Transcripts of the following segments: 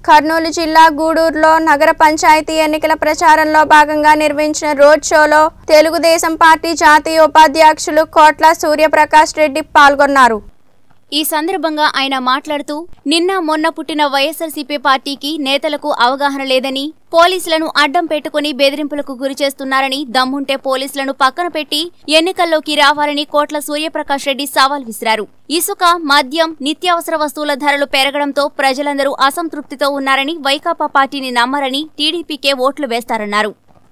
కర్నూలు జిల్లా గూడూరులో నగర పంచాయతీ ఎన్నికల ప్రచారంలో భాగంగా నిర్వహించిన రోడ్ షోలో తెలుగుదేశం పార్టీ జాతీయ ఉపాధ్యక్షులు కోట్ల సూర్యప్రకాష్ రెడ్డి పాల్గొన్నారు. ఈ సందర్భంగా ఆయన మాట్లాడుతూ నిన్న మొన్న పుట్టిన వైఎస్ఆర్సీపీ పార్టీకి నేతలకు అవగాహన లేదని, పోలీసులను అడ్డం పెట్టుకుని బెదిరింపులకు గురి చేస్తున్నారని, దమ్ముంటే పోలీసులను పక్కన పెట్టి ఎన్నికల్లోకి రావాలని కోట్ల సూర్యప్రకాష్ రెడ్డి సవాల్ విసిరారు. ఇసుక, మద్యం, నిత్యావసర వస్తువుల ధరలు పెరగడంతో ప్రజలందరూ అసంతృప్తితో ఉన్నారని, వైకాపా పార్టీని నమ్మరని, టీడీపీకే ఓట్లు వేస్తారన్నారు.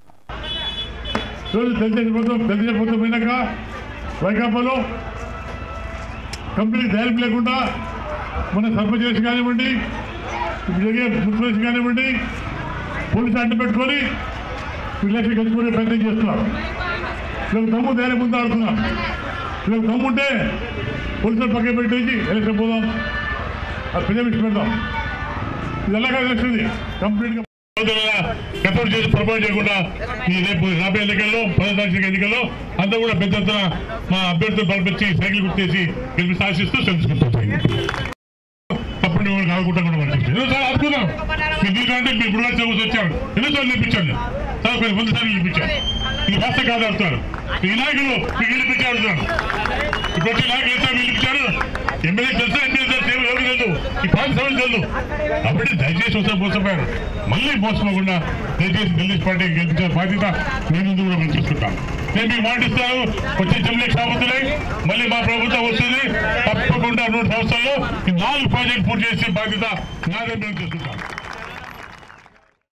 కంపెనీ ధైర్యం లేకుండా మన సర్పంచ్ కానివ్వండి, మున్సిపల్ కానివ్వండి, పోలీసు అడ్డు పెట్టుకొని ఎలక్షన్ గెలుచుకునే ప్రయత్నం చేస్తున్నారు. వీళ్ళకి దమ్ము ధైర్యం ముందు ఆడుతున్నారు. వీళ్ళకి దమ్ము ఉంటే పోలీసులు పక్కన పెట్టేసి ఎలక్షన్ పోదాం, అది పెద్ద పెడదాం. ఇది ఎలాగా తెలుస్తుంది కంప్లీట్గా గతం చేసి ప్రపోజ్ చేయకుండా ఈ రేపు రాబోయే ఎన్నికల్లో 10 ఎన్నికల్లో అంతా కూడా పెద్ద ఎత్తున మా అభ్యర్థులు బలపరిచి సైకిల్ గుర్తేసి గెలిపి సాధిస్తూ తెలుసుకుంటాం. తప్పుడు కాకుండా కూడా పనిచేస్తాం. ఎన్నోసార్లు అనుకున్నాం మీరు అంటే మీరు ఇప్పుడు వచ్చారు, ఎన్నోసార్లు నేర్పించాను, కొన్ని ముందుసార్లు నేర్పించారు. ఇది వాస్తవ కాదు అడుగుతారు. ఈ నాయకులు మీకు గెలిపించి అడుగుతారు. ఇప్పుడు నాయకులు ఎంత గెలిపించారు, ఎమ్మెల్యే తెలుసా, ఎంపీ తెలుసు, ఎవరు తెలుసు, ఈ పార్టీ సభ్యులు తెలుసు. కాబట్టి దయచేసి ఒకసారి మోసపోయారు, మళ్ళీ మోసపోకుండా దయచేసి తెలుగుదేశం పార్టీ గెలిపించిన బాధ్యత నేను ముందు కూడా మనం చూసుకుంటాను. నేను మీకు మాటిస్తాను, వచ్చే జమ్ములకు సాగుతున్నాయి, మళ్ళీ మా ప్రభుత్వం వస్తుంది. తప్పకుండా 2 సంవత్సరాల్లో ఈ 4 ప్రాజెక్టు పూర్తి చేసే బాధ్యత నాదే మేము చూసుకుంటాను.